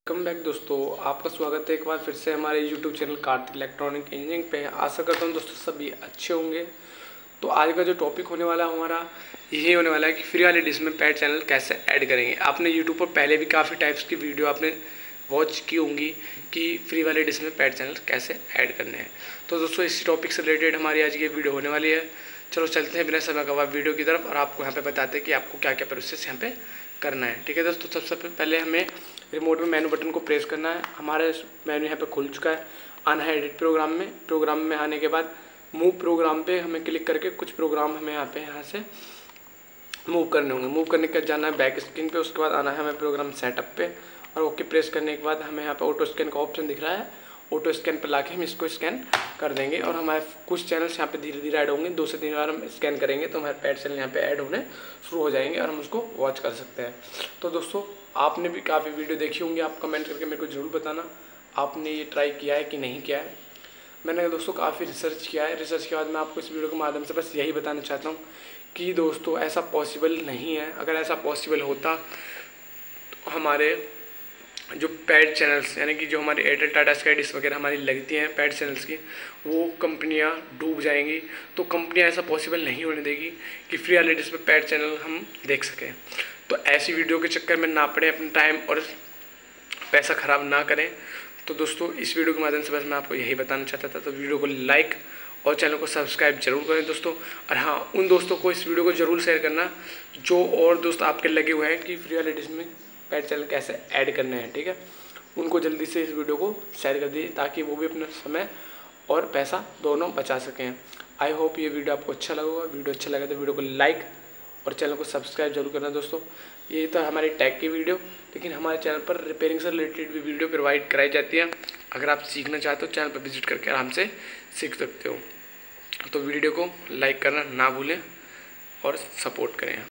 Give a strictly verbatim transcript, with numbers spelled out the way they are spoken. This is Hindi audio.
वेलकम बैक दोस्तों, आपका स्वागत है एक बार फिर से हमारे YouTube channel Kartik electronic engineering पे। आशा करता हूँ दोस्तों सभी अच्छे होंगे। तो आज का जो टॉपिक होने वाला है हमारा यही होने वाला है कि फ्री वाले डिश में पैड चैनल कैसे ऐड करेंगे। आपने यूट्यूब पर पहले भी काफ़ी टाइप्स की वीडियो आपने वॉच की होंगी कि फ्री वाले डिश में पैड चैनल कैसे ऐड करने हैं। तो दोस्तों इसी टॉपिक से रिलेटेड हमारी आज की वीडियो होने वाली है। चलो चलते हैं बिना समय गवाए वीडियो की तरफ और आपको यहाँ पे बताते हैं कि आपको क्या क्या प्रोसेस यहाँ पे करना है। ठीक है दोस्तों, सबसे पहले हमें रिमोट में मेनू बटन को प्रेस करना है। हमारे मेनू यहाँ पे खुल चुका है। आना है एडिट प्रोग्राम में। प्रोग्राम में आने के बाद मूव प्रोग्राम पे हमें क्लिक करके कुछ प्रोग्राम हमें यहाँ पे यहाँ से मूव करने होंगे। मूव करने के जाना है बैक स्क्रीन पे। उसके बाद आना है हमें प्रोग्राम सेटअप पे और ओके प्रेस करने के बाद हमें यहाँ पे ऑटो स्कैन का ऑप्शन दिख रहा है। ऑटो स्कैन पर लाके हम इसको स्कैन कर देंगे और हमारे कुछ चैनल्स यहाँ पे धीरे धीरे ऐड होंगे। दो से तीन बार हम स्कैन करेंगे तो हमारे पैड चैनल यहाँ पे ऐड होने शुरू हो जाएंगे और हम उसको वॉच कर सकते हैं। तो दोस्तों आपने भी काफ़ी वीडियो देखी होंगी, आप कमेंट करके मेरे को ज़रूर बताना आपने ये ट्राई किया है कि नहीं किया है। मैंने दोस्तों काफ़ी रिसर्च किया है। रिसर्च के बाद मैं आपको इस वीडियो के माध्यम से बस यही बताना चाहता हूँ कि दोस्तों ऐसा पॉसिबल नहीं है। अगर ऐसा पॉसिबल होता तो हमारे जो पैड चैनल्स यानी कि जो हमारे एयरटेल टाटा स्काई डिश वगैरह हमारी लगती हैं पैड चैनल्स की, वो कंपनियां डूब जाएंगी। तो कंपनियां ऐसा पॉसिबल नहीं होने देगी कि फ्री वाले डिश में पैड चैनल हम देख सकें। तो ऐसी वीडियो के चक्कर में ना पड़े, अपना टाइम और पैसा ख़राब ना करें। तो दोस्तों इस वीडियो के माध्यम से बस मैं आपको यही बताना चाहता था। तो वीडियो को लाइक और चैनल को सब्सक्राइब जरूर करें दोस्तों। और हाँ, उन दोस्तों को इस वीडियो को ज़रूर शेयर करना जो और दोस्त आपके लगे हुए हैं कि फ्री वाले डिश में पैड चैनल कैसे ऐड करने हैं। ठीक है, उनको जल्दी से इस वीडियो को शेयर कर दीजिए ताकि वो भी अपना समय और पैसा दोनों बचा सकें। आई होप ये वीडियो आपको अच्छा लगा होगा। वीडियो अच्छा लगा तो वीडियो को लाइक और चैनल को सब्सक्राइब जरूर करना दोस्तों। ये तो हमारी टैग की वीडियो, लेकिन हमारे चैनल पर रिपेयरिंग से रिलेटेड भी वीडियो प्रोवाइड कराई जाती है। अगर आप सीखना चाहते हो चैनल पर विजिट करके आराम से सीख सकते हो। तो वीडियो को लाइक करना ना भूलें और सपोर्ट करें।